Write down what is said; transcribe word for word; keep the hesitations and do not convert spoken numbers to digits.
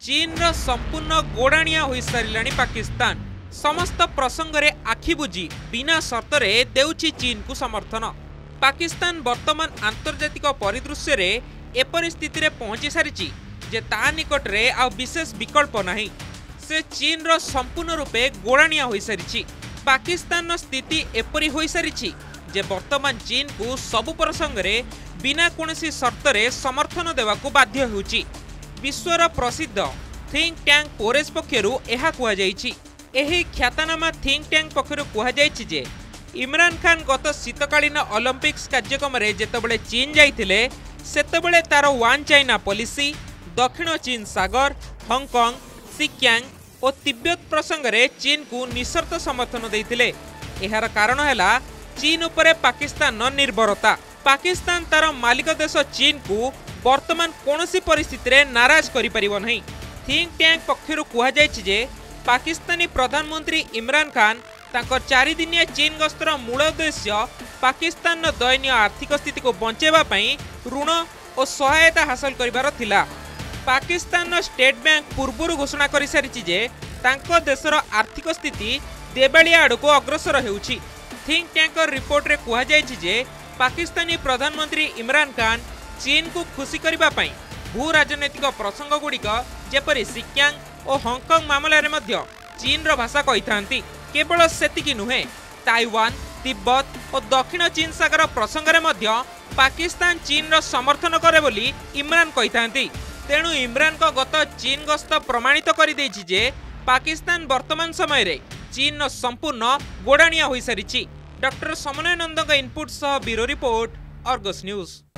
चीन रो संपूर्ण गोड़ाणिया हो सारिलाणी पाकिस्तान। समस्त प्रसंग रे आखि बुझी बिना शर्त रे देउछि चीन को समर्थन। पाकिस्तान वर्तमान आंतर्जातिक परिदृश्य रे एपरि स्थिति रे पहुंची सारिछि जे ता निकट रे आ विशेष विकल्प नाही। से चीन रो संपूर्ण रूपे गोड़ाणिया हो सारिछि। पाकिस्तान रो स्थिति एपरि हो सारिछि जे वर्तमान चीन को सबु प्रसंग रे बिना कोनोसी शर्त रे समर्थन देवाकू बाध्य होउछि। विश्वर प्रसिद्ध थिंक टैंक पोरेस पक्षरु एहा कुहा जाइछि। एही ख्यातनामा थिंक टैंक पक्षरु कुहा जाइछि जे इमरान खान गत शीतकालीन ओलंपिक्स कार्यक्रम रे जेतेबेले चीन जाइथिले सेतेबेले तार वन चाइना पॉलिसी, दक्षिण चीन सागर, हांगकांग, सिक्यांग और तिब्बत प्रसंग रे चीन को निशर्त समर्थन देइथिले। एहार कारण हैला चीन उपरे पाकिस्तान निर्भरता। पाकिस्तान तार मालिक देश चीन को वर्तमान कोनोसी परिस्थिति रे नाराज करि परिबो नहीं। थिंक टैंक पक्षरु कुहा जाइछि जे पाकिस्तानी प्रधानमंत्री इमरान खान तांकर चारि दिनिया चीन गस्तर मूल उद्देश्य पाकिस्तान दयनीय आर्थिक स्थिति को बंचेबा पई ऋण और सहायता हासिल करिबार थिला। पाकिस्तान स्टेट बैंक पूर्वरु घोषणा करि सारिछि जे तांको देशर आर्थिक स्थिति देबालिया आडको अग्रसर हेउछि। थिंक टैंक रिपोर्ट रे कुहा जाइछि जे पाकिस्तानी प्रधानमंत्री इमरान खान चीन को खुशी करिबा पई भू राजनैतिक प्रसंग गुड़िक जेपरि सिक्यांग और हांगकांग मामला रे मध्य चीन रो भाषा कहिथांती। केवल सेतिकी नुहे, ताइवान, तिब्बत और दक्षिण चीन सागर प्रसंग रे मध्य पाकिस्तान चीन रो समर्थन करे बोली इमरान कहिथांती। तेणु इमरान को गत चीन गस्त प्रमाणित करि दैछि जे पाकिस्तान वर्तमान समय रे चीन रो संपूर्ण गोड़ाणिया होई सारिछि। डॉक्टर समन्वय नंदक इनपुट सह ब्यूरो रिपोर्ट, अर्गस न्यूज।